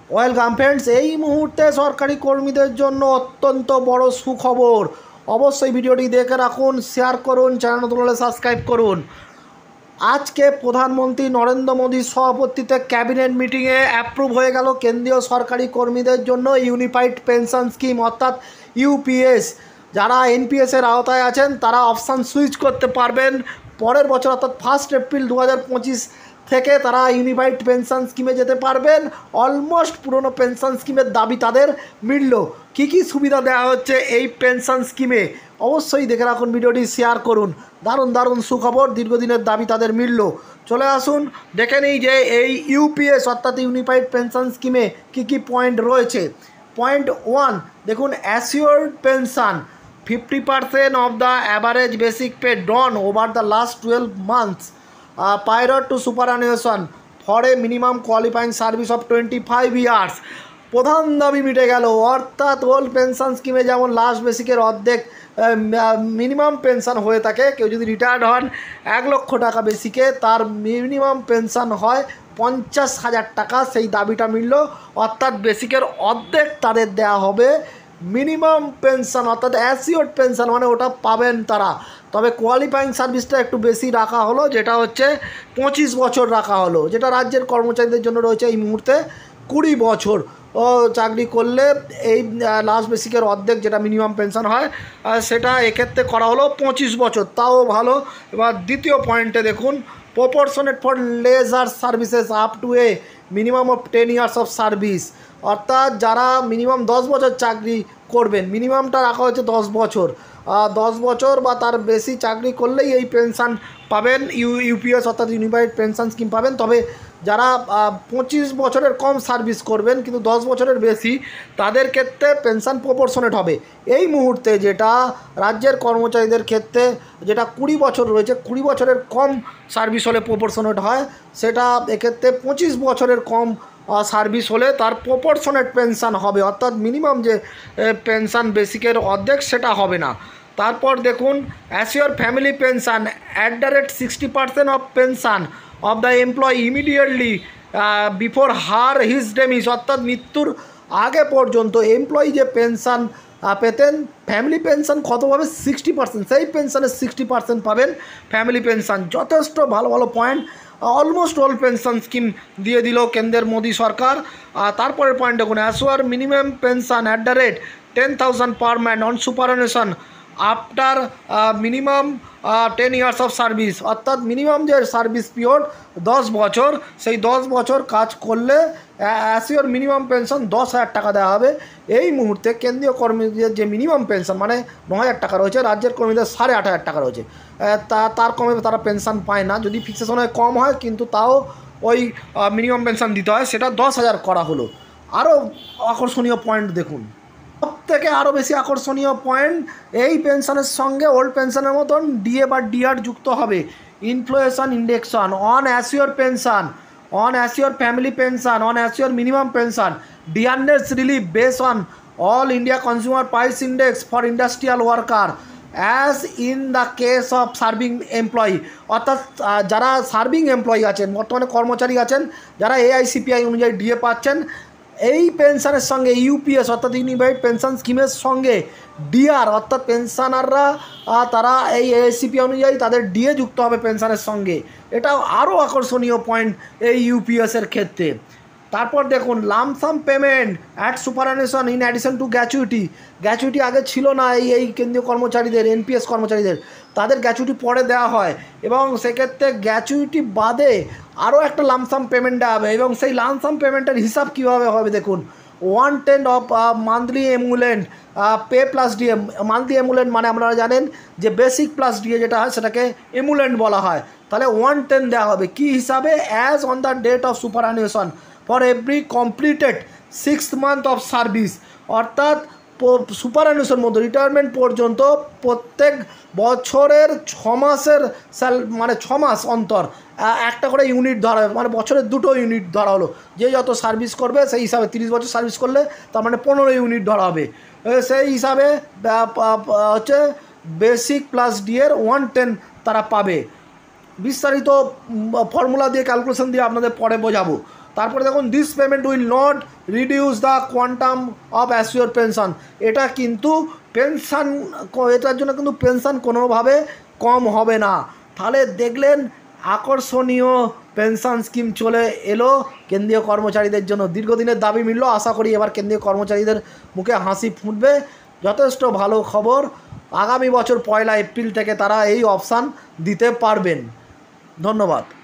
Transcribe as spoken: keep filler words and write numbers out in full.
Welcome friends, এই মুহূর্তে সরকারি কর্মীদের জন্য অত্যন্ত বড় সুখবর। অবশ্যই ভিডিওটি দেখে রাখুন, শেয়ার করুন, চ্যানেল নতুন হলে সাবস্ক্রাইব করুন। আজকে প্রধানমন্ত্রী নরেন্দ্র মোদীর সভাপতিত্বে ক্যাবিনেট মিটিংয়ে অ্যাপ্রুভ হয়ে গেল কেন্দ্রীয় সরকারি কর্মীদের জন্য ইউনিফাইড পেনশন স্কিম অর্থাৎ ইউপিএস। যারা এনপিএসের আওতায় আছেন তারা অপশান সুইচ করতে পারবেন পরের বছর অর্থাৎ ফার্স্ট এপ্রিল দু হাজার পঁচিশ থেকে তারা ইউনিফাইড পেনশন স্কিমে যেতে পারবেন। অলমোস্ট পুরনো পেনশন স্কিমের দাবি তাদের মিলল। কী কী সুবিধা দেওয়া হচ্ছে এই পেনশন স্কিমে অবশ্যই দেখে রাখুন, ভিডিওটি শেয়ার করুন। দারুণ দারুণ সুখবর, দীর্ঘদিনের দাবি তাদের মিলল। চলে আসুন দেখে নিই যে এই ইউপিএস অর্থাৎ ইউনিফাইড পেনশন স্কিমে কী কী পয়েন্ট রয়েছে। পয়েন্ট ওয়ান দেখুন, assured pension fifty percent of the average basic pay drawn over the last twelve months prior to superannuation for a minimum qualifying service of twenty-five years। প্রধান দাবি মিটে গেল, অর্থাৎ ওল্ড পেনশন স্কিমে যেমন last বেসিকের অর্ধেক minimum pension হয়ে থাকে, কেউ যদি রিটায়ার্ড হন এক লক্ষ টাকা বেসিকে, তার মিনিমাম পেনশন হয় পঞ্চাশ হাজার টাকা। সেই দাবিটা মিলল, অর্থাৎ বেসিকের অর্ধেক তাদের দেয়া হবে মিনিমাম পেনশন অর্থাৎ অ্যাসিওর্ড পেনশন, মানে ওটা পাবেন তারা। তবে কোয়ালিফাইং সার্ভিসটা একটু বেশি রাখা হলো, যেটা হচ্ছে পঁচিশ বছর রাখা হলো, যেটা রাজ্যের কর্মচারীদের জন্য রয়েছে এই মুহূর্তে কুড়ি বছর ও চাকরি করলে এই লাস্ট বেসিকের অর্ধেক যেটা মিনিমাম পেনশন হয় সেটা এক্ষেত্রে করা হলো পঁচিশ বছর, তাও ভালো। এবার দ্বিতীয় পয়েন্টে দেখুন, proportionate for lesser services up to a minimum of ten years of service. অর্থাৎ যারা মিনিমাম দশ বছর চাকরি করবেন, মিনিমামটা রাখা হচ্ছে দশ বছর, দশ বছর বা তার বেশি চাকরি করলেই এই পেনশন পাবেন, ইউ ইউপিএস অর্থাৎ ইউনিফাইড পেনশন স্কিম পাবেন। তবে যারা পঁচিশ বছরের কম সার্ভিস করবেন কিন্তু দশ বছরের বেশি, তাদের ক্ষেত্রে পেনশন প্রপোর্শনেট হবে। এই মুহূর্তে যেটা রাজ্যের কর্মচারীদের ক্ষেত্রে যেটা কুড়ি বছর রয়েছে, কুড়ি বছরের কম সার্ভিস হলে প্রপোর্শনেট হয়, সেটা এক্ষেত্রে পঁচিশ বছরের কম সার্ভিস হলে তার প্রপোর্শনেট পেনশন হবে, অর্থাৎ মিনিমাম যে পেনশন বেসিকের অর্ধেক সেটা হবে না। তারপর দেখুন, assured family pension at the rate sixty percent of pension of the employee immediately before her his demise. অর্থাৎ মৃত্যুর আগে পর্যন্ত এমপ্লয়ি যে পেনশন পেতেন, ফ্যামিলি পেনশন কত পাবে? সিক্সটি পার্সেন্ট, সেই পেনশনের সিক্সটি পার্সেন্ট পাবেন ফ্যামিলি পেনশন। যথেষ্ট ভালো ভালো point, almost all pension scheme দিয়ে দিল কেন্দ্রের মোদী সরকার। তারপরের পয়েন্ট দেখুন, assured minimum pension at the rate ten thousand per man on superannuation after minimum ten years of service. অর্থাৎ মিনিমাম যে সার্ভিস পিরিয়ড দশ বছর, সেই দশ বছর কাজ করলে অ্যাসিওর মিনিমাম পেনশন দশ হাজার টাকা দেওয়া হবে। এই মুহূর্তে কেন্দ্রীয় কর্মীদের যে মিনিমাম পেনশন মানে ন হাজার টাকা রয়েছে, রাজ্যের কর্মীদের সাড়ে আট হাজার টাকা রয়েছে, তা তার কমে তারা পেনশন পায় না। যদি ফিক্সেশন হয় কম হয়, কিন্তু তাও ওই মিনিমাম পেনশন দিতে হয়, সেটা দশ হাজার করা হলো। আরও আকর্ষণীয় পয়েন্ট দেখুন, সব থেকে আরও বেশি আকর্ষণীয় পয়েন্ট, এই পেনশনের সঙ্গে ওল্ড পেনশনের মতন ডিএ বা ডিআর যুক্ত হবে। Inflation indexation on assured pension, on assured family pension, on assured minimum pension, dearness relief base on all India consumer price index for industrial worker as in the case of serving employee. অর্থাৎ যারা serving employee আছেন, বর্তমানে কর্মচারী আছেন, যারা AICPI অনুযায়ী DA পাচ্ছেন, এই পেনশনের সঙ্গে ইউপিএস অর্থাৎ ইউনিফাইড পেনশন স্কিমের সঙ্গে ডিআর অর্থাৎ পেনশনাররা তারা এই এআইসিপি অনুযায়ী তাদের ডিএ যুক্ত হবে পেনশনের সঙ্গে। এটাও আরও আকর্ষণীয় পয়েন্ট এই ইউপিএসের ক্ষেত্রে। তারপর দেখুন, lump sum payment at superannuation in addition to gratuity. Gratuity আগে ছিল না এই এই কেন্দ্রীয় কর্মচারীদের, এনপিএস কর্মচারীদের, তাদের গ্র্যাচুইটি পরে দেওয়া হয়, এবং সেক্ষেত্রে গ্র্যাচুইটি বাদে আরও একটা লামসাম পেমেন্ট দেওয়া হবে। এবং সেই লামসাম পেমেন্টের হিসাব কীভাবে হবে দেখুন, one tenth of monthly emolument pay plus DA. Monthly emolument মানে আপনারা জানেন যে বেসিক প্লাস ডিএ যেটা হয় সেটাকে এমুলেন্ট বলা হয়, তাহলে ওয়ান টেন দেওয়া হবে। কী হিসাবে? As on the date of superannuation for every completed six month of service. অর্থাৎ সুপারঅ্যানুয়েশন মধ্যে রিটায়ারমেন্ট পর্যন্ত প্রত্যেক বছরের ছ মাসের স্যাল মানে ছ মাস অন্তর একটা করে ইউনিট ধরা হবে, মানে বছরের দুটো ইউনিট ধরা হলো। যে যত সার্ভিস করবে সেই হিসাবে, তিরিশ বছর সার্ভিস করলে তার মানে পনেরো ইউনিট ধরা হবে। সেই হিসাবে হচ্ছে বেসিক প্লাস ডিএর ওয়ান টেন তারা পাবে। বিস্তারিত ফর্মুলা দিয়ে ক্যালকুলেশন দিয়ে আপনাদের পরে বোঝাবো। তারপরে দেখুন this payment will not reduce the quantum of assured pension, এটা কিন্তু পেনশন, এটার জন্য কিন্তু পেনশন কোনোভাবে কম হবে না। তাহলে দেখলেন আকর্ষণীয় পেনশন স্কিম চলে এলো কেন্দ্রীয় কর্মচারীদের জন্য। দীর্ঘদিনের দাবি মিলল, আশা করি এবার কেন্দ্রীয় কর্মচারীদের মুখে হাসি ফুটবে। যথেষ্ট ভালো খবর, আগামী বছর পয়লা এপ্রিল থেকে তারা এই অপশান দিতে পারবেন। ধন্যবাদ।